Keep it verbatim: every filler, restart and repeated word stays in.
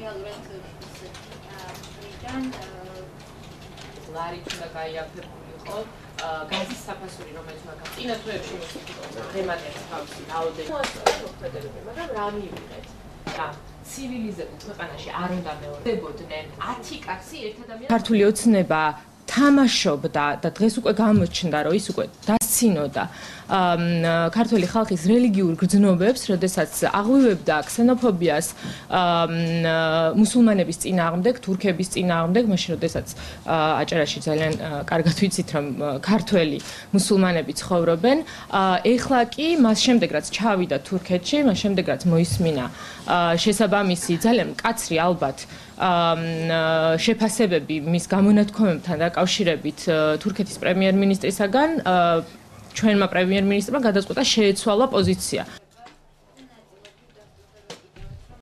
რეალურად ისიდან ლარი უნდა გაიაფებული იყო გაზის საფასური, რომელიც მაგას წინა თვეებში მოსწონდა, ღემატების თავისი რაოდენობით მოხდებოდა, მაგრამ რა მივიღეთ? და ცივილიზებულ ქვეყანაში არ უნდა მეორდებოდნენ ათი კაცი ერთ ადამიანს. ქართული ოცნება თამაშობდა და დღეს უკვე გამოჩნდა, რომ ის უკვე დასცინოდა ქართული ხალხის რელიგიურ გრძნობებს, როდესაც აღვივებდა ქსენოფობიას მუსულმანების წინააღმდეგ, თურქების წინააღმდეგ, მაშინ როდესაც აჭარაში ძალიან კარგად ვიცით, რომ ქართველი მუსულმანები ცხოვრობენ. ეხლა კი მას შემდეგ რაც ჩავიდა თურქეთში, მას შემდეგ რაც მოისმინა შესაბამისი ძალიან მკაცრი ალბათ შეფასებები მის გამონათქვამებთან დაკავშირებით თურქეთის პრემიერ-მინისტრისაგან ჩვენმა პრემიერ-მინისტრმა გადაწყვიტა შეეცვალა პოზიცია.